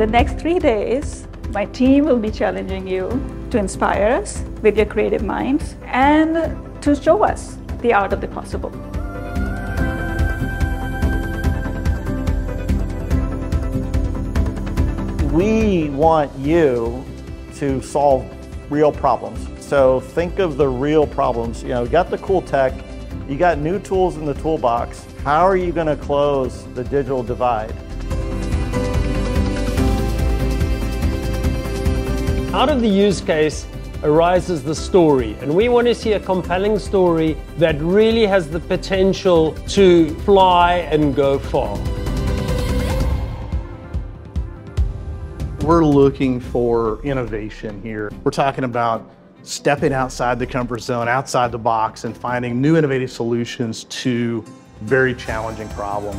the next 3 days, my team will be challenging you to inspire us with your creative minds and to show us the art of the possible. We want you to solve real problems. So think of the real problems. You got the cool tech, you got new tools in the toolbox. How are you going to close the digital divide? Out of the use case arises the story, and we want to see a compelling story that really has the potential to fly and go far. We're looking for innovation here. We're talking about stepping outside the comfort zone, outside the box, and finding new innovative solutions to very challenging problems.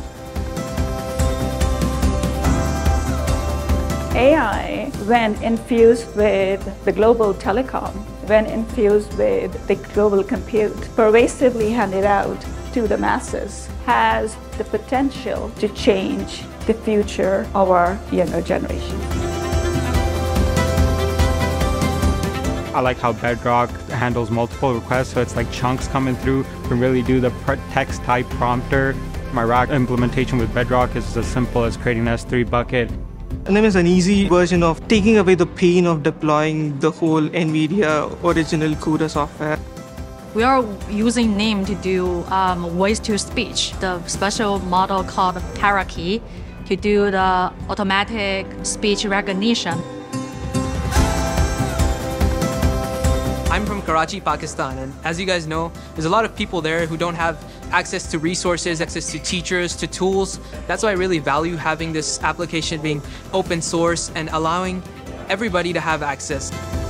AI, when infused with the global telecom, when infused with the global compute, pervasively handed out to the masses, has the potential to change the future of our younger generation. I like how Bedrock handles multiple requests, so it's like chunks coming through. You can really do the text type prompter. My rack implementation with Bedrock is as simple as creating an S3 bucket. NIM is an easy version of taking away the pain of deploying the whole NVIDIA original CUDA software. We are using NIM to do voice-to-speech, the special model called Hierarchy, to do the automatic speech recognition. I'm from Karachi, Pakistan, and as you guys know, there's a lot of people there who don't have access to resources, access to teachers, to tools. That's why I really value having this application being open source and allowing everybody to have access.